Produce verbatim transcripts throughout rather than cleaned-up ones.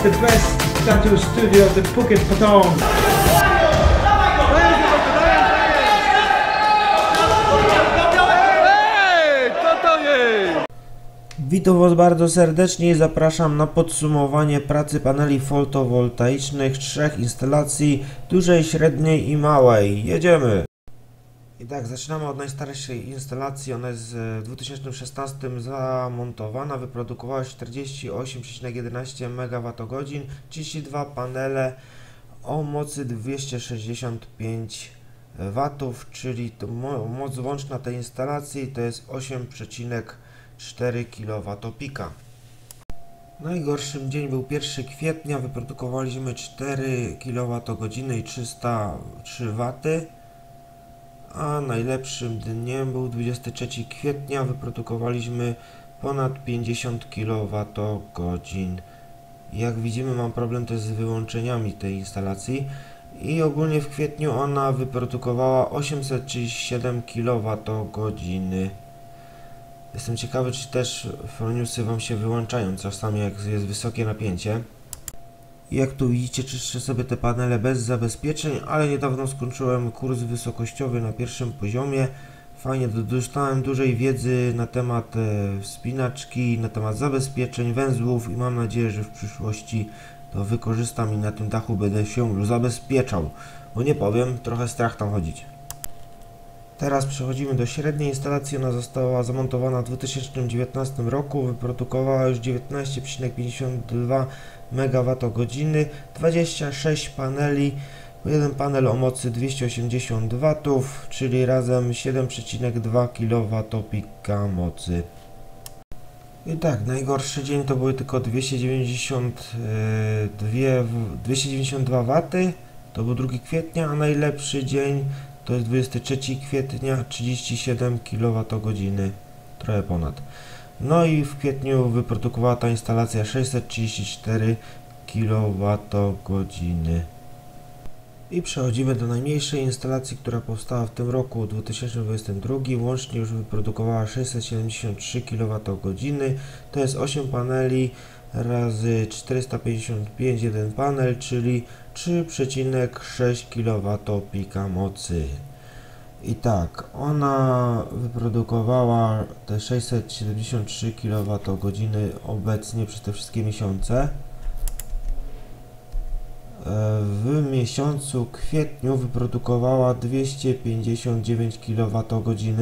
the best tattoo studio of the Phuket Patong. Witam Was bardzo serdecznie i zapraszam na podsumowanie pracy paneli fotowoltaicznych trzech instalacji, dużej, średniej i małej. Jedziemy! I tak, zaczynamy od najstarszej instalacji. Ona jest w dwa tysiące szesnastym zamontowana, wyprodukowała czterdzieści osiem przecinek jedenaście megawattogodzin, trzydzieści dwa panele o mocy dwieście sześćdziesiąt pięć watów, czyli to mo moc łączna tej instalacji to jest osiem przecinek cztery kilowatopika. Najgorszym dzień był pierwszego kwietnia, wyprodukowaliśmy cztery kilowatogodziny i trzysta trzy waty, a najlepszym dniem był dwudziestego trzeciego kwietnia, wyprodukowaliśmy ponad pięćdziesiąt kilowatogodzin. Jak widzimy, mam problem też z wyłączeniami tej instalacji i ogólnie w kwietniu ona wyprodukowała osiemset trzydzieści siedem kilowatogodzin. Jestem ciekawy, czy też Froniusy Wam się wyłączają czasami, jak jest wysokie napięcie. I jak tu widzicie, czyszczę sobie te panele bez zabezpieczeń, ale niedawno skończyłem kurs wysokościowy na pierwszym poziomie. Fajnie, dostałem dużej wiedzy na temat e, wspinaczki, na temat zabezpieczeń, węzłów i mam nadzieję, że w przyszłości to wykorzystam i na tym dachu będę się zabezpieczał. Bo nie powiem, trochę strach tam chodzić. Teraz przechodzimy do średniej instalacji. Ona została zamontowana w dwa tysiące dziewiętnastym roku, wyprodukowała już dziewiętnaście przecinek pięćdziesiąt dwa megawattogodziny, dwadzieścia sześć paneli, jeden panel o mocy dwieście osiemdziesiąt watów, czyli razem siedem przecinek dwa kilowatopika mocy. I tak, najgorszy dzień to były tylko dwieście dziewięćdziesiąt dwa waty, to był drugiego kwietnia, a najlepszy dzień to jest dwudziestego trzeciego kwietnia, trzydzieści siedem kilowatogodzin, trochę ponad. No i w kwietniu wyprodukowała ta instalacja sześćset trzydzieści cztery kilowatogodzin. I przechodzimy do najmniejszej instalacji, która powstała w tym roku, dwa tysiące dwudziestym drugim. Łącznie już wyprodukowała sześćset siedemdziesiąt trzy kilowatogodzin. To jest osiem paneli razy czterysta pięćdziesiąt pięć, jeden panel, czyli trzy przecinek sześć kilowatopika mocy. I tak, ona wyprodukowała te sześćset siedemdziesiąt trzy kilowatogodzin obecnie przez te wszystkie miesiące. W miesiącu kwietniu wyprodukowała dwieście pięćdziesiąt dziewięć kilowatogodzin.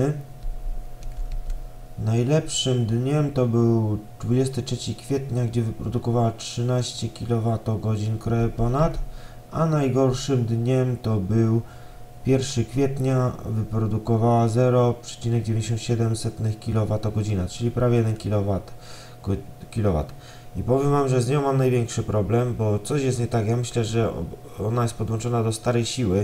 Najlepszym dniem to był dwudziestego trzeciego kwietnia, gdzie wyprodukowała trzynaście kilowatogodzin trochę ponad, a najgorszym dniem to był pierwszego kwietnia, wyprodukowała zero przecinek dziewięćdziesiąt siedem kilowatogodzin, czyli prawie jeden kilowat. I powiem Wam, że z nią mam największy problem, bo coś jest nie tak. Ja myślę, że ona jest podłączona do starej siły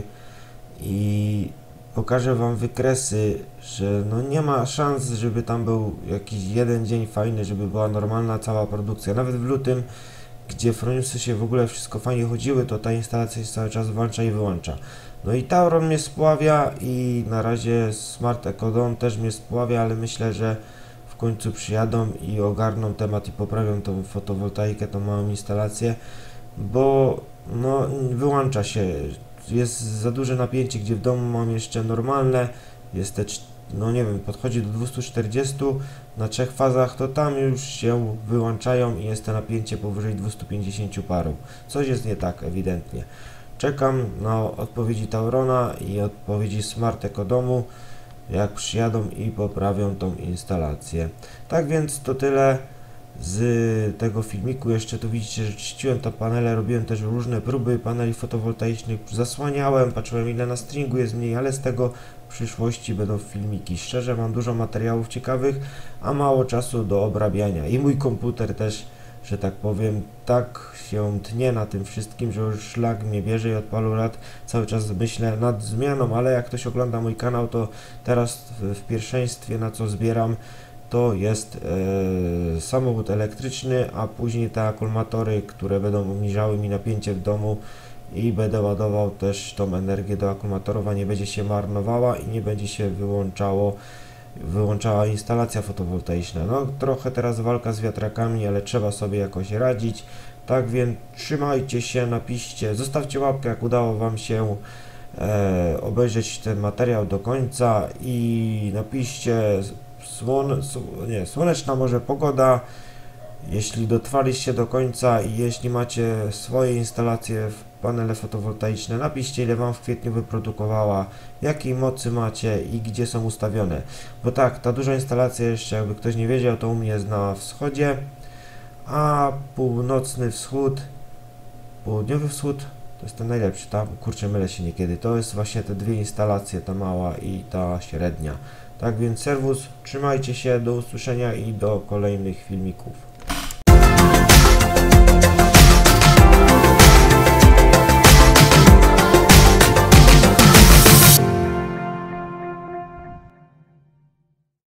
i pokażę Wam wykresy, że no nie ma szans, żeby tam był jakiś jeden dzień fajny, żeby była normalna cała produkcja. Nawet w lutym, gdzie Froniusy się w ogóle wszystko fajnie chodziły, to ta instalacja się cały czas włącza i wyłącza. No i Tauron mnie spławia i na razie Smart Ecodome też mnie spławia, ale myślę, że w końcu przyjadą i ogarną temat i poprawią tą fotowoltaikę, tą małą instalację, bo no wyłącza się. Jest za duże napięcie, gdzie w domu mam jeszcze normalne, jest te, no nie wiem, podchodzi do dwustu czterdziestu na trzech fazach, to tam już się wyłączają i jest to napięcie powyżej dwustu pięćdziesięciu paru. Coś jest nie tak, ewidentnie. Czekam na odpowiedzi Taurona i odpowiedzi Smart Ecodomu, jak przyjadą i poprawią tą instalację. Tak więc to tyle z tego filmiku. Jeszcze tu widzicie, że czyściłem te panele, robiłem też różne próby paneli fotowoltaicznych, zasłaniałem, patrzyłem ile na stringu jest mniej, ale z tego w przyszłości będą filmiki. Szczerze, mam dużo materiałów ciekawych, a mało czasu do obrabiania i mój komputer też, że tak powiem, tak się tnie na tym wszystkim, że już szlak mnie bierze i od paru lat cały czas myślę nad zmianą, ale jak ktoś ogląda mój kanał, to teraz w, w pierwszeństwie, na co zbieram, to jest e, samochód elektryczny, a później te akumulatory, które będą obniżały mi napięcie w domu i będę ładował też tą energię do akumulatorów, a nie będzie się marnowała i nie będzie się wyłączało wyłączała instalacja fotowoltaiczna. No trochę teraz walka z wiatrakami, ale trzeba sobie jakoś radzić. Tak więc trzymajcie się, napiszcie, zostawcie łapkę, jak udało Wam się e, obejrzeć ten materiał do końca i napiszcie słon, nie, słoneczna może pogoda, jeśli dotrwaliście do końca i jeśli macie swoje instalacje w panele fotowoltaiczne, napiszcie, ile Wam w kwietniu wyprodukowała, jakiej mocy macie i gdzie są ustawione. Bo tak, ta duża instalacja jeszcze, jakby ktoś nie wiedział, to u mnie jest na wschodzie, a północny wschód, południowy wschód to jest ten najlepszy, tak? Kurczę, mylę się niekiedy. To jest właśnie te dwie instalacje, ta mała i ta średnia. Tak więc serwus, trzymajcie się, do usłyszenia i do kolejnych filmików.